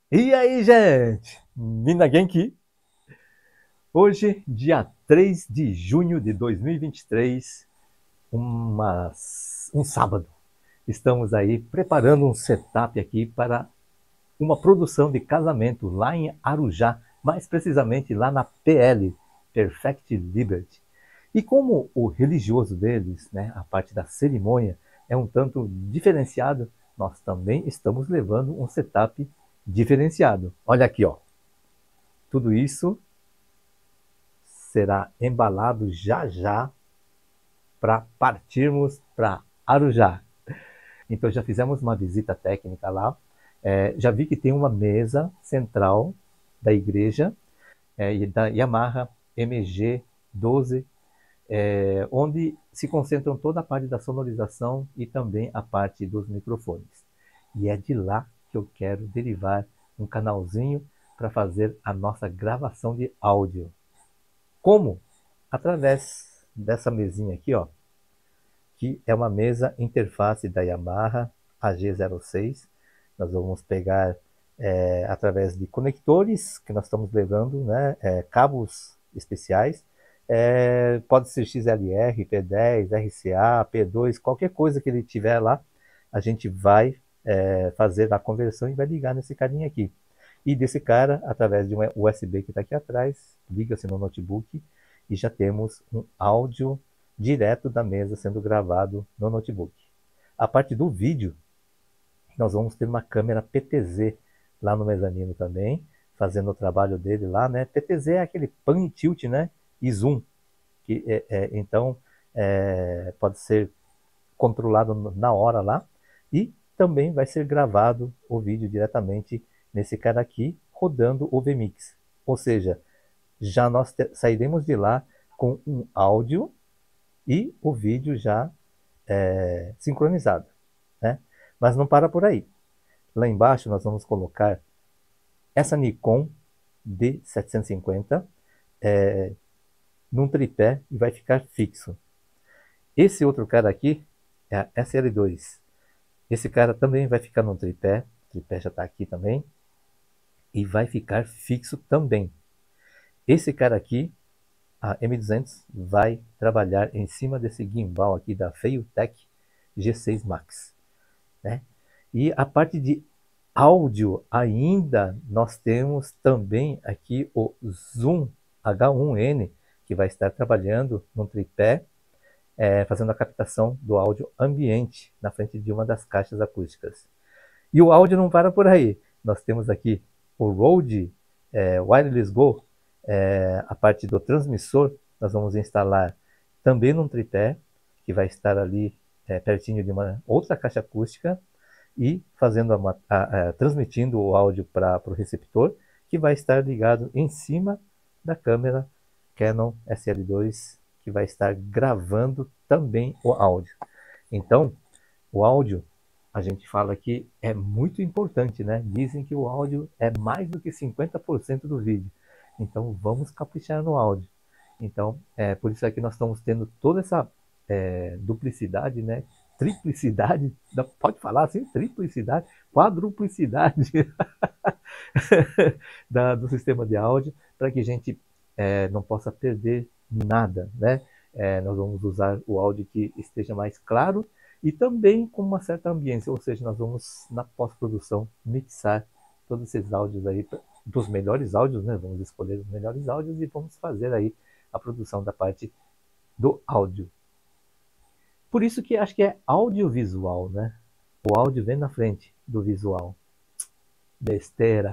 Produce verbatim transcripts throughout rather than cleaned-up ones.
E aí, gente? Mina Genki? Hoje, dia três de junho de dois mil e vinte e três, uma, um sábado. Estamos aí preparando um setup aqui para uma produção de casamento lá em Arujá, mais precisamente lá na P L, Perfect Liberty. E como o religioso deles, né, a parte da cerimônia, é um tanto diferenciado, nós também estamos levando um setup diferenciado. Olha aqui, ó. Tudo isso será embalado já já para partirmos para Arujá. Então já fizemos uma visita técnica lá, é, já vi que tem uma mesa central da igreja, é, da Yamaha M G doze, é, onde se concentram toda a parte da sonorização e também a parte dos microfones. E é de lá que eu quero derivar um canalzinho para fazer a nossa gravação de áudio. Como? Através dessa mesinha aqui, ó, que é uma mesa interface da Yamaha A G zero seis. Nós vamos pegar é, através de conectores que nós estamos levando, né, é, cabos especiais. É, pode ser X L R, P dez, R C A, P dois, qualquer coisa que ele tiver lá, a gente vai é, fazer a conversão e vai ligar nesse carinha aqui. E desse cara, através de um U S B que está aqui atrás, liga-se no notebook e já temos um áudio direto da mesa sendo gravado no notebook. A parte do vídeo, nós vamos ter uma câmera P T Z lá no mezanino também, fazendo o trabalho dele lá, né? P T Z é aquele pan e tilt, né? E zoom, que é, é, então é, pode ser controlado na hora lá, e também vai ser gravado o vídeo diretamente nesse cara aqui, rodando o V Mix. Ou seja, já nós sairemos de lá com um áudio e o vídeo já é, sincronizado, né? Mas não para por aí. Lá embaixo nós vamos colocar essa Nikon D setecentos e cinquenta é, num tripé e vai ficar fixo. Esse outro cara aqui é a S L dois. Esse cara também vai ficar no tripé, o tripé já está aqui também, e vai ficar fixo também. Esse cara aqui, a M duzentos, vai trabalhar em cima desse gimbal aqui da Feiltech G seis Max, né? E a parte de áudio ainda, nós temos também aqui o Zoom H um N, que vai estar trabalhando no tripé, é, fazendo a captação do áudio ambiente na frente de uma das caixas acústicas. E o áudio não para por aí. Nós temos aqui o Rode é, Wireless Go, é, a parte do transmissor, nós vamos instalar também num tripé, que vai estar ali é, pertinho de uma outra caixa acústica, e fazendo a, a, a, transmitindo o áudio para o receptor, que vai estar ligado em cima da câmera Canon S L dois, que vai estar gravando também o áudio. Então, o áudio, a gente fala que é muito importante, né? Dizem que o áudio é mais do que cinquenta por cento do vídeo. Então, vamos caprichar no áudio. Então, é por isso é que nós estamos tendo toda essa é, duplicidade, né? Triplicidade, pode falar assim, triplicidade, quadruplicidade da, do sistema de áudio, para que a gente é, não possa perder nada, né? É, nós vamos usar o áudio que esteja mais claro e também com uma certa ambiência, ou seja, nós vamos na pós-produção mixar todos esses áudios aí, dos melhores áudios, né? Vamos escolher os melhores áudios e vamos fazer aí a produção da parte do áudio. Por isso que acho que é audiovisual, né? O áudio vem na frente do visual. Besteira.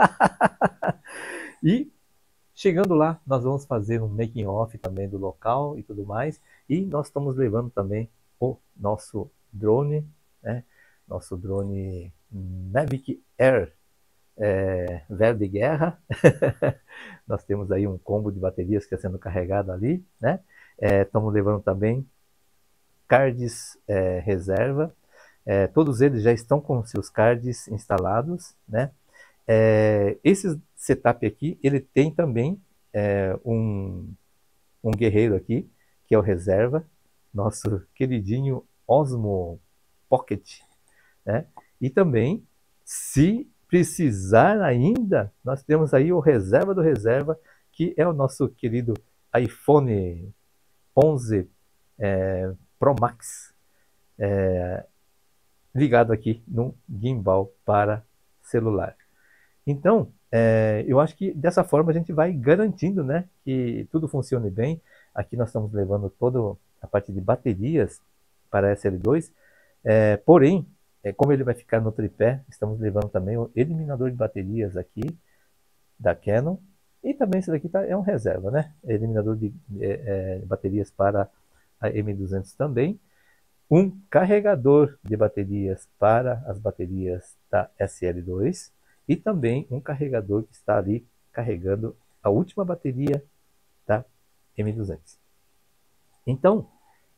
E chegando lá, nós vamos fazer um making off também do local e tudo mais. E nós estamos levando também o nosso drone, né? Nosso drone Mavic Air é, Verde Guerra. Nós temos aí um combo de baterias que está sendo carregado ali, né? É, estamos levando também cards é, reserva. É, todos eles já estão com seus cards instalados, né? É, esse setup aqui, ele tem também é, um, um guerreiro aqui, que é o reserva, nosso queridinho Osmo Pocket, né? E também, se precisar ainda, nós temos aí o reserva do reserva, que é o nosso querido iPhone onze é, Pro Max, é, ligado aqui no gimbal para celular. Então, é, eu acho que dessa forma a gente vai garantindo, né, que tudo funcione bem. Aqui nós estamos levando toda a parte de baterias para a S L dois, é, porém, é, como ele vai ficar no tripé, estamos levando também o eliminador de baterias aqui da Canon, e também esse daqui tá, é um reserva, né, eliminador de é, é, baterias para a M duzentos também, um carregador de baterias para as baterias da S L dois, e também um carregador que está ali carregando a última bateria da M duzentos. Então,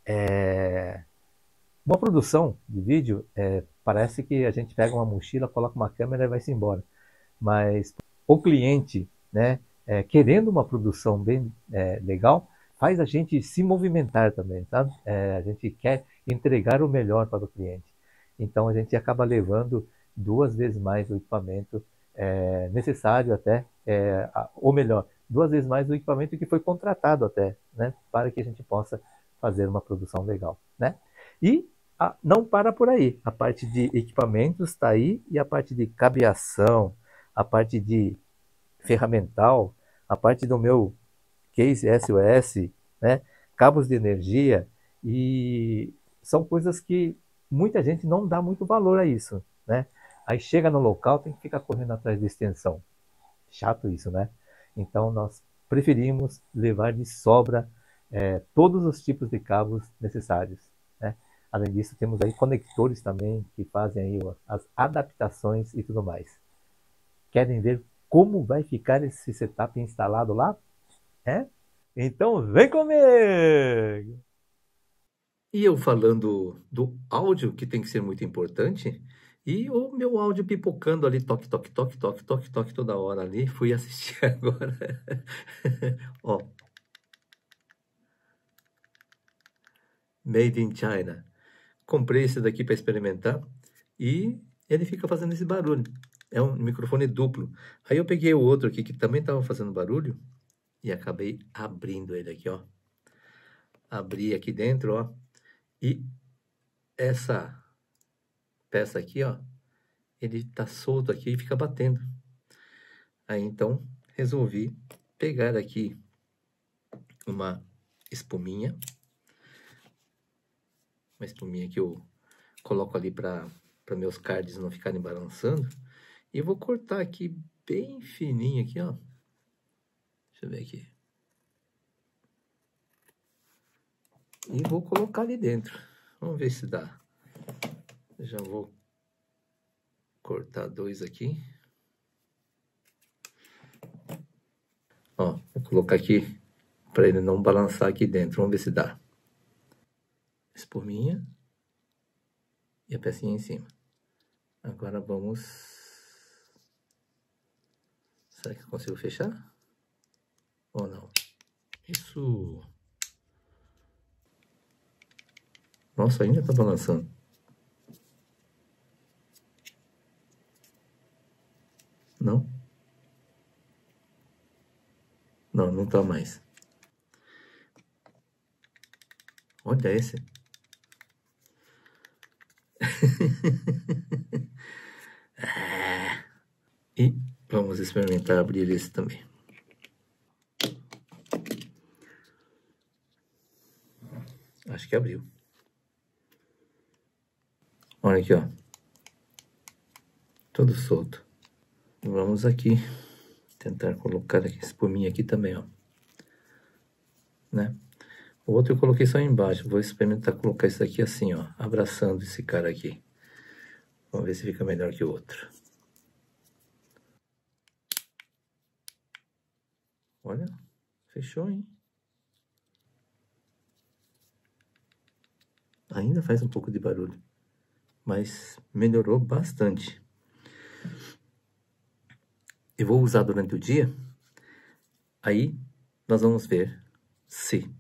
é, uma produção de vídeo, é, parece que a gente pega uma mochila, coloca uma câmera e vai-se embora. Mas o cliente, né, é, querendo uma produção bem é, legal, faz a gente se movimentar também, sabe? É, a gente quer entregar o melhor para o cliente. Então a gente acaba levando duas vezes mais o equipamento é, necessário até, é, ou melhor, duas vezes mais o equipamento que foi contratado até, né, para que a gente possa fazer uma produção legal, né? E a, não para por aí, a parte de equipamentos está aí, e a parte de cabeação, a parte de ferramental, a parte do meu case S O S, né, cabos de energia, e são coisas que muita gente não dá muito valor a isso, né? Aí chega no local, tem que ficar correndo atrás de extensão. Chato isso, né? Então nós preferimos levar de sobra é, todos os tipos de cabos necessários, né? Além disso, temos aí conectores também que fazem aí as adaptações e tudo mais. Querem ver como vai ficar esse setup instalado lá? É? Então vem comigo! E eu falando do áudio, que tem que ser muito importante, e o meu áudio pipocando ali, toque, toque, toque, toque, toque, toque toda hora ali. Fui assistir agora. Ó. Made in China. Comprei esse daqui para experimentar e ele fica fazendo esse barulho. É um microfone duplo. Aí eu peguei o outro aqui que também estava fazendo barulho e acabei abrindo ele aqui, ó. Abri aqui dentro, ó. E essa peça aqui, ó, ele tá solto aqui e fica batendo. Aí então resolvi pegar aqui uma espuminha, uma espuminha que eu coloco ali para para meus cards não ficarem balançando, e vou cortar aqui bem fininho aqui, ó. Deixa eu ver aqui. E vou colocar ali dentro. Vamos ver se dá. Já vou cortar dois aqui. Ó, vou colocar aqui para ele não balançar aqui dentro. Vamos ver se dá. Espuminha e a pecinha em cima. Agora vamos... Será que eu consigo fechar? Ou não? Isso... Nossa, ainda tá balançando. Não? Não, não tá mais. Olha esse. E vamos experimentar abrir esse também. Acho que abriu. Olha aqui, ó. Todo solto. Vamos aqui tentar colocar aqui, espuminha aqui também, ó. Né? O outro eu coloquei só embaixo. Vou experimentar colocar isso aqui assim, ó. Abraçando esse cara aqui. Vamos ver se fica melhor que o outro. Olha, fechou, hein? Ainda faz um pouco de barulho, mas melhorou bastante. Eu vou usar durante o dia, aí nós vamos ver se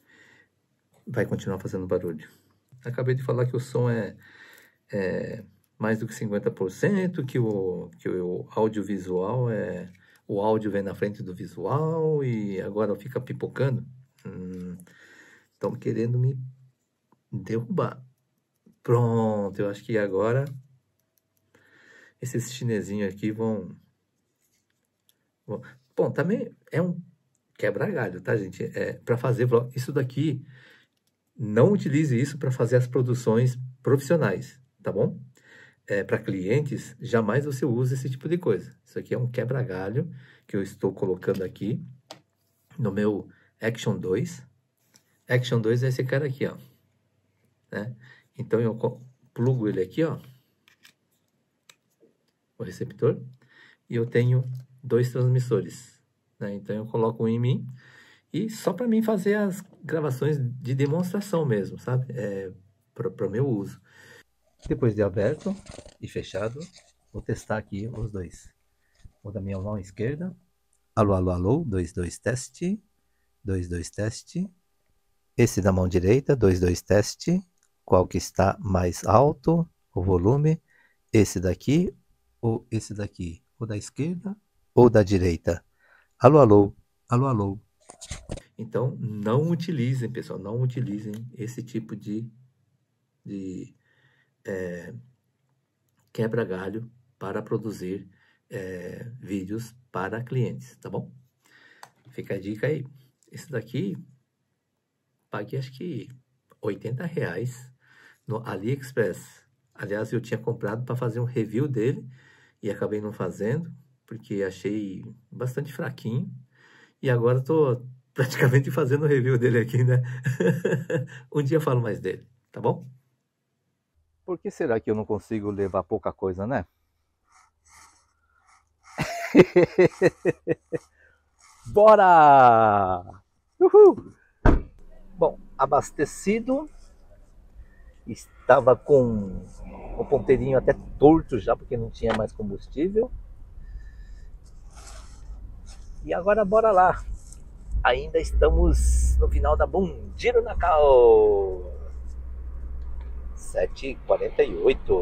vai continuar fazendo barulho. Acabei de falar que o som é, é mais do que cinquenta por cento, que o, que o audiovisual é... O áudio vem na frente do visual e agora fica pipocando. Estão hum, querendo me derrubar. Pronto, eu acho que agora esses chinesinhos aqui vão... vão... Bom, também é um quebra-galho, tá, gente? É, para fazer vlog, isso daqui, não utilize isso para fazer as produções profissionais, tá bom? É, para clientes, jamais você usa esse tipo de coisa. Isso aqui é um quebra-galho que eu estou colocando aqui no meu Action dois. Action dois é esse cara aqui, ó. Né? Então, eu plugo ele aqui, ó. O receptor. E eu tenho dois transmissores. Né? Então, eu coloco um em mim. E só para mim fazer as gravações de demonstração mesmo, sabe? É, para o meu uso. Depois de aberto e fechado, vou testar aqui os dois. O da minha mão esquerda. Alô, alô, alô, dois, dois, teste. dois, dois, teste. Esse da mão direita, dois, dois, teste. Qual que está mais alto, o volume? Esse daqui ou esse daqui? O da esquerda ou da direita? Alô, alô, alô, alô. Então, não utilizem, pessoal, não utilizem esse tipo de... de É, quebra-galho para produzir é, vídeos para clientes, tá bom? Fica a dica aí. Esse daqui, paguei acho que oitenta reais no AliExpress. Aliás, eu tinha comprado para fazer um review dele e acabei não fazendo, porque achei bastante fraquinho. E agora estou praticamente fazendo o review dele aqui, né? Um dia eu falo mais dele, tá bom? Por que será que eu não consigo levar pouca coisa, né? Bora! Uhul! Bom, abastecido. Estava com o ponteirinho até torto já, porque não tinha mais combustível. E agora bora lá. Ainda estamos no final da Bundiro Nakao. sete e quarenta e oito.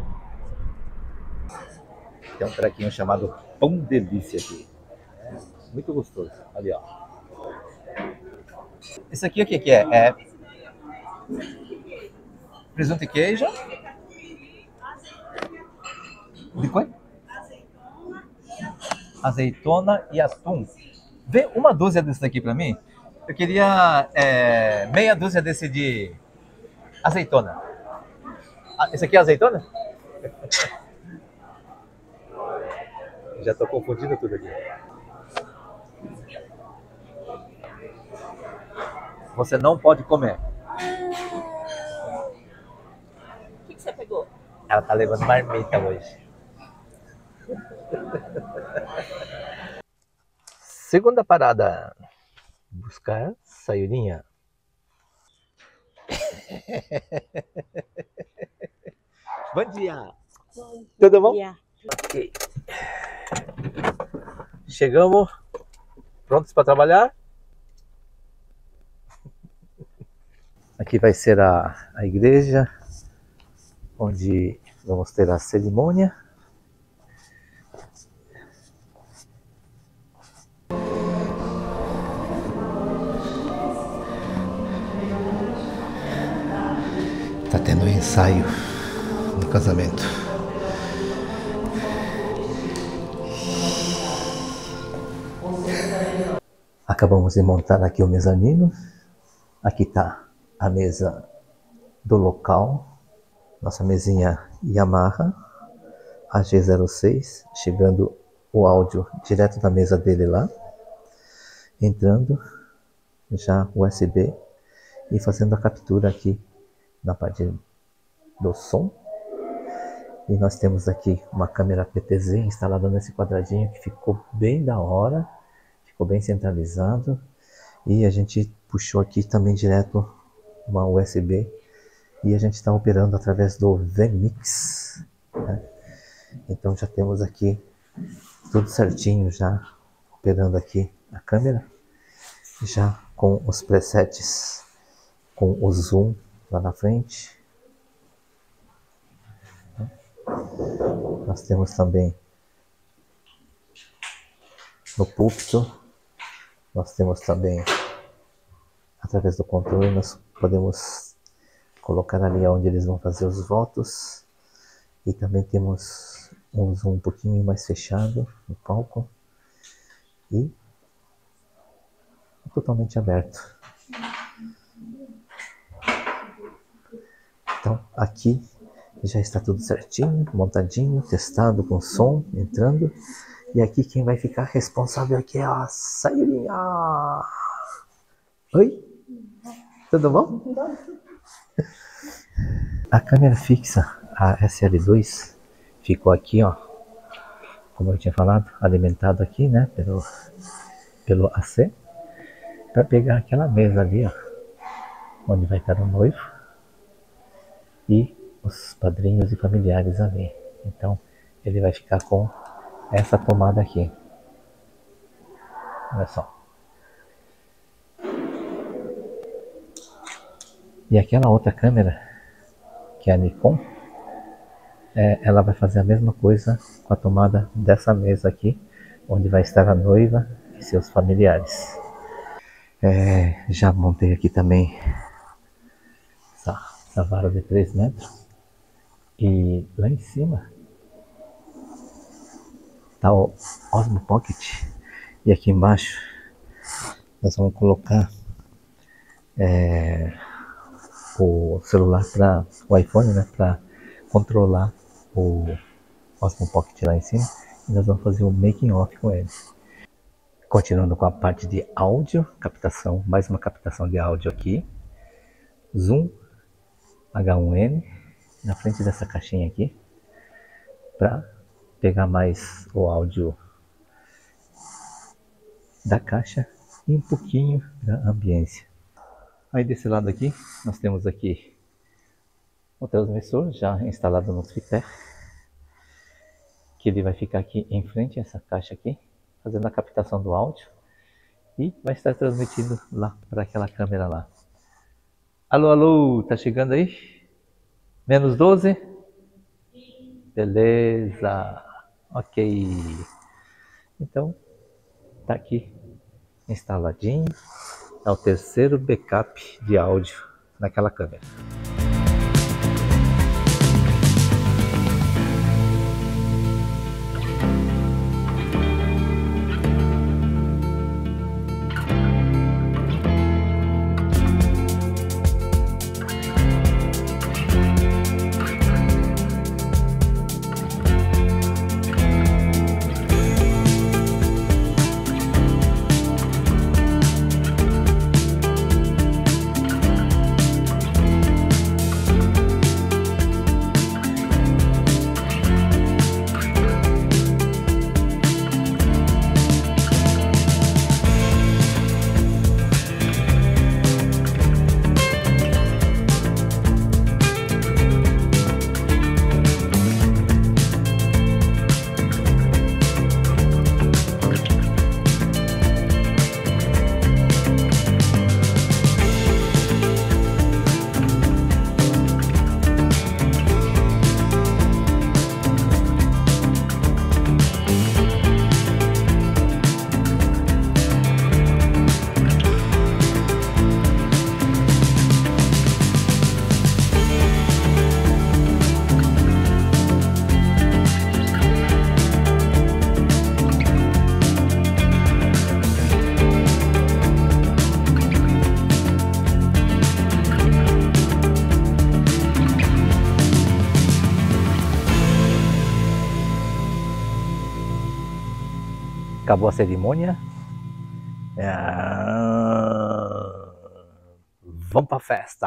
Tem um trequinho chamado Pão Delícia aqui. É muito gostoso. Ali, ó. Esse aqui o que que é? É presunto e queijo. De quê? Azeitona e atum. Vê uma dúzia desse daqui pra mim. Eu queria é, meia dúzia desse de azeitona. Ah, esse aqui é azeitona? Já tô confundindo tudo aqui. Você não pode comer. O que, que você pegou? Ela tá levando marmita hoje. Segunda parada. Buscar Sayurinha. Bom dia. Bom Tudo bom? dia. Ok. Chegamos. Prontos para trabalhar? Aqui vai ser a, a igreja onde vamos ter a cerimônia. Tá tendo um ensaio no casamento. Acabamos de montar aqui o mezanino. Aqui tá a mesa do local. Nossa mesinha Yamaha A G zero seis. Chegando o áudio direto da mesa dele lá. Entrando já U S B e fazendo a captura aqui na parte do som. E nós temos aqui uma câmera P T Z instalada nesse quadradinho que ficou bem da hora, ficou bem centralizado. E a gente puxou aqui também direto uma U S B e a gente está operando através do vMix, né? Então já temos aqui tudo certinho, já operando aqui a câmera, já com os presets, com o zoom lá na frente. Nós temos também no púlpito, nós temos também, através do controle, nós podemos colocar ali onde eles vão fazer os votos. E também temos um zoom um pouquinho mais fechado no palco. E totalmente aberto. Então aqui já está tudo certinho, montadinho, testado com som, entrando. E aqui quem vai ficar responsável aqui é a Sayurinha. Oi? Tudo bom? A câmera fixa, a S L dois, ficou aqui, ó, como eu tinha falado, alimentado aqui, né, pelo, pelo A C, para pegar aquela mesa ali, ó, onde vai estar o noivo e os padrinhos e familiares ali. Então ele vai ficar com essa tomada aqui. Olha só. E aquela outra câmera, que é a Nikon, é, ela vai fazer a mesma coisa com a tomada dessa mesa aqui, onde vai estar a noiva e seus familiares. É, já montei aqui também essa, essa vara de três metros. E lá em cima tá o Osmo Pocket. E aqui embaixo nós vamos colocar é, o celular para o iPhone, né, para controlar o Osmo Pocket lá em cima. E nós vamos fazer o making off com ele. Continuando com a parte de áudio, captação, mais uma captação de áudio aqui. Zoom H um N na frente dessa caixinha aqui, para pegar mais o áudio da caixa e um pouquinho da ambiência. Aí desse lado aqui, nós temos aqui o transmissor já instalado no tripé, que ele vai ficar aqui em frente a essa caixa aqui, fazendo a captação do áudio, e vai estar transmitindo lá para aquela câmera lá. Alô, alô, tá chegando aí? Menos doze? Beleza, ok. Então, tá aqui instaladinho. É o terceiro backup de áudio naquela câmera. Acabou a cerimônia. Ah, vamos pra festa.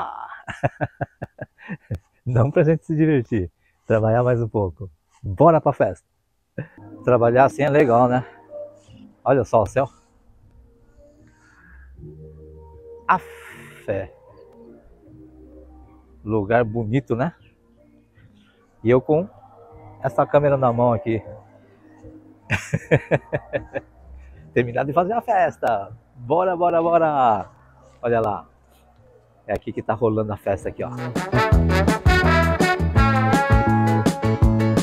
Não pra gente se divertir, trabalhar mais um pouco. Bora pra festa. Trabalhar assim é legal, né? Olha só o céu. Afé. Lugar bonito, né? E eu com essa câmera na mão aqui. Terminar de fazer a festa. Bora, bora, bora. Olha lá. É aqui que tá rolando a festa aqui, ó.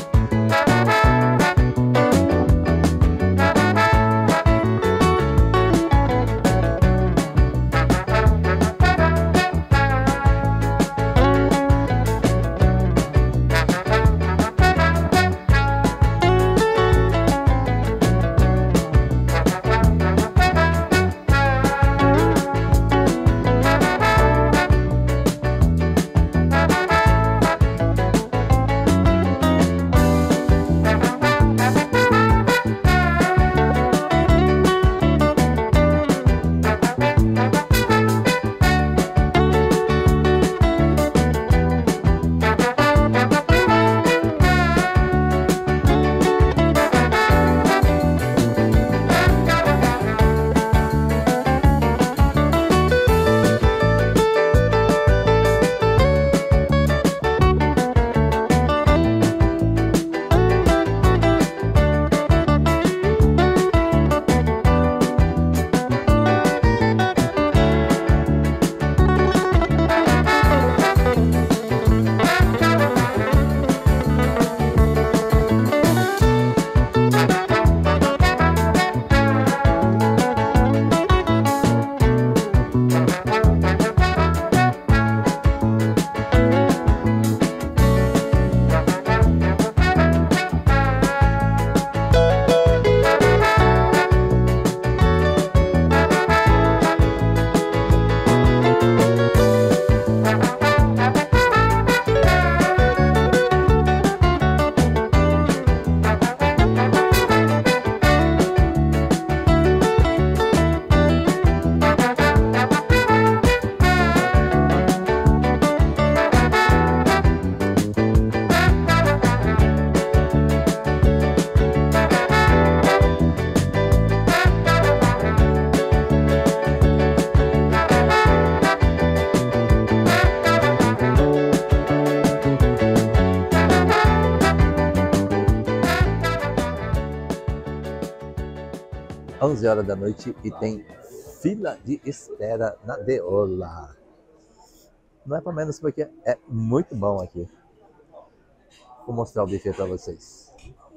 onze horas da noite e tem fila de espera na Deola. Não é para menos porque é muito bom aqui. Vou mostrar o buffet para vocês.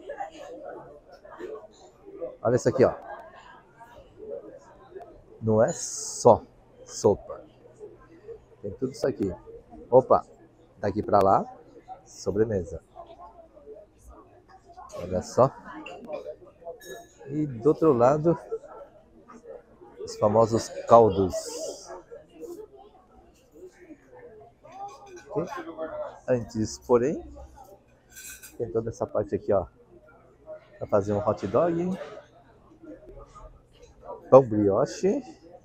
Olha isso aqui, ó. Não é só sopa. Tem tudo isso aqui. Opa, daqui para lá, sobremesa. Olha só. E do outro lado, os famosos caldos. Okay. Antes, porém, tem toda essa parte aqui, ó, para fazer um hot dog, pão brioche,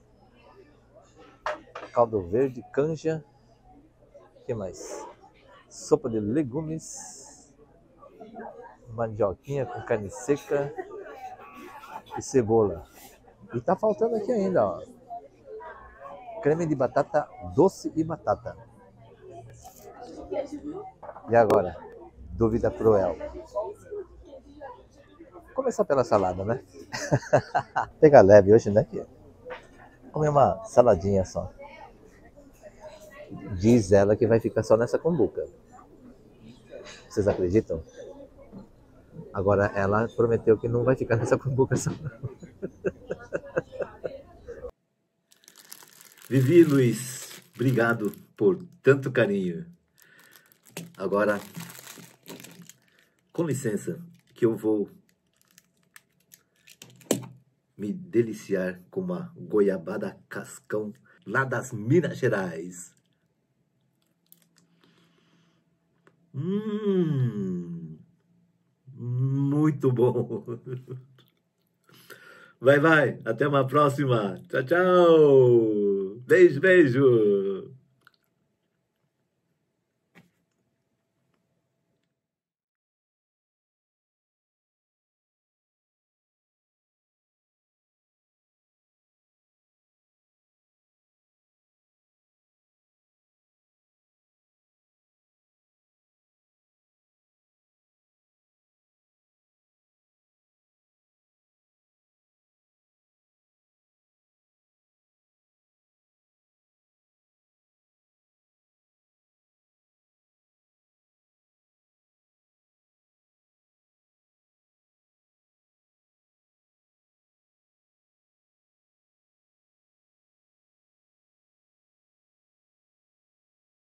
caldo verde, canja, o que mais? Sopa de legumes, mandioquinha com carne seca e cebola. E tá faltando aqui ainda, ó, creme de batata doce e batata. E agora? Dúvida cruel. Vou começar pela salada, né? Pegar leve hoje, né? Comer uma saladinha só. Diz ela que vai ficar só nessa cumbuca. Vocês acreditam? Agora ela prometeu que não vai ficar nessa cumbuca só. Vivi, Luiz, obrigado por tanto carinho. Agora, com licença, que eu vou me deliciar com uma goiabada cascão lá das Minas Gerais. Hum, muito bom. Vai, vai, até uma próxima. Tchau, tchau. Beijo, beijo.